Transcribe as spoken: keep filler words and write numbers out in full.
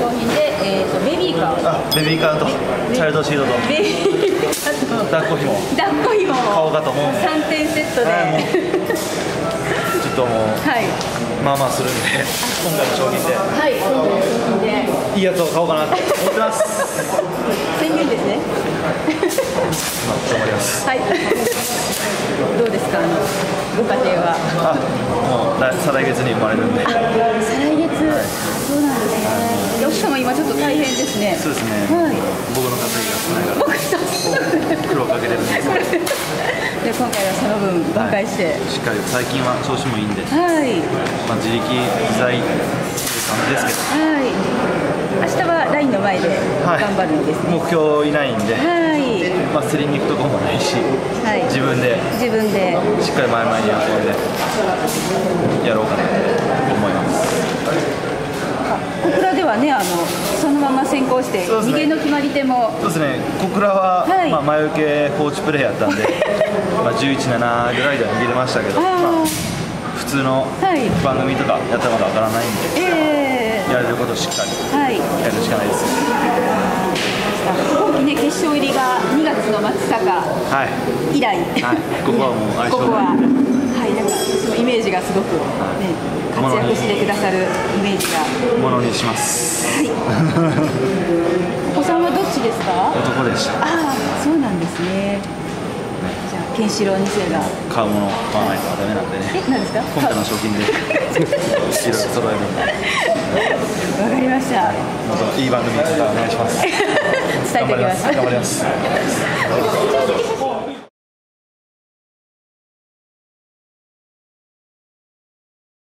商品で、えーと、ベビーカー。 あ、ベビーカーとチャイルドシートとベビーカーと抱っこひも、 抱っこひも顔かと思うね。 さんてんセットで、 はい、ちょっともう、 はい、 まあまあするんで、今回の商品で、 はい、今回の商品でいいやつを買おうかなって思ってます。 宣言ですね。 まあ、頑張ります。 はい。どうですか、あのご家庭は。 あ、もう来再来月に生まれるんで。 再来月、はい、そうなんですね。奥様今ちょっと大変ですね。 そうですね。はい。僕の稼ぎが少ないから。僕と苦労かけてるんですけど。 で今回はその分挽回して、 はい、しっかり最近は調子もいいんで、 はい、 まあ自力自在っていう感じですけど、 はい、明日はラインの前で頑張るんですね。 はい、目標いないんで、 はい、 まあ釣りに行くとこもないし、はい、自分で自分でしっかり前々に運んでやろうかなと思います。 小倉ではね、あのそのまま先行して、ね、逃げの決まり手もそうですね、小倉は、はい、まあ、前受け放置プレーやったんでまあじゅういちななぐらいでは逃げれましたけど、まあ、普通の番組とかやったらまだわからないんで、えー、やれることをしっかりやるしかないです。 今季ね、決勝入りがにがつの松坂以来、 はいはい、ここはもう相性ここは、はい、なんかそのイメージがすごく、ね、活躍してくださるイメージがものにします。はい、 お子さんはどっちですか？ 男でした。 ああ、そうなんですね。じゃあケンシロウに世が買うもの買わないとダメなんでね。 え、何ですか？ 今回の賞金でいろいろ揃えるんで。 わかりました。 いい番組お願いします。 伝えておきます。 頑張ります。